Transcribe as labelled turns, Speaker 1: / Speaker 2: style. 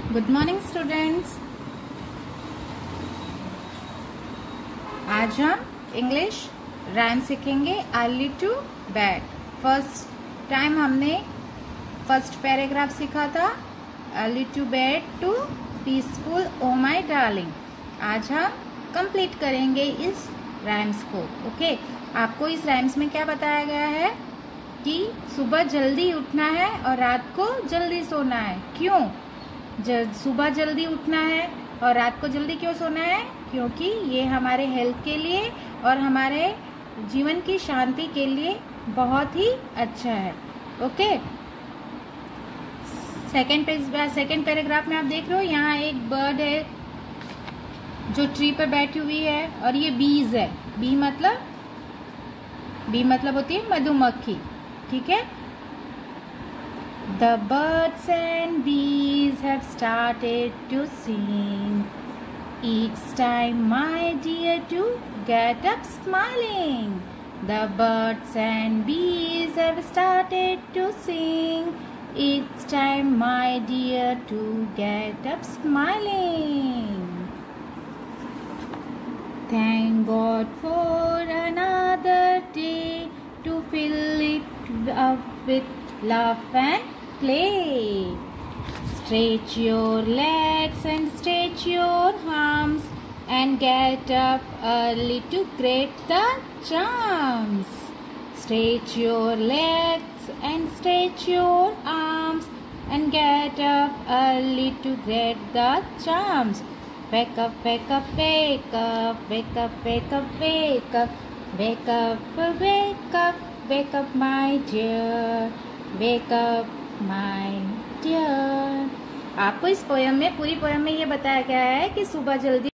Speaker 1: Good morning students. आज हम English rhyme सीखेंगे। Early to bed. First time हमने फर्स्ट पैराग्राफ सीखा था, early to bed to peaceful oh my darling. आज हम कंप्लीट करेंगे इस राइम्स को। ओके, आपको इस राइम्स में क्या बताया गया है कि सुबह जल्दी उठना है और रात को जल्दी सोना है। क्यों सुबह जल्दी उठना है और रात को जल्दी क्यों सोना है? क्योंकि ये हमारे हेल्थ के लिए और हमारे जीवन की शांति के लिए बहुत ही अच्छा है। ओके, सेकेंड पैराग्राफ में आप देख रहे हो, यहाँ एक बर्ड है जो ट्री पर बैठी हुई है और ये बीज है। बी मतलब होती है मधुमक्खी। ठीक है। The birds and bees have started to sing. It's time, my dear, to get up smiling. The birds and bees have started to sing. It's time, my dear, to get up smiling. Thank God for another day to fill it up with laugh and play. Stretch your legs and stretch your arms and get up early to greet the charms. Stretch your legs and stretch your arms and get up early to greet the charms. Wake up, wake up, wake up, wake up, wake up, wake up, wake up, wake up, wake up, my dear. Wake up, my dear. आपको इस poem में, पूरी poem में ये बताया गया है कि सुबह जल्दी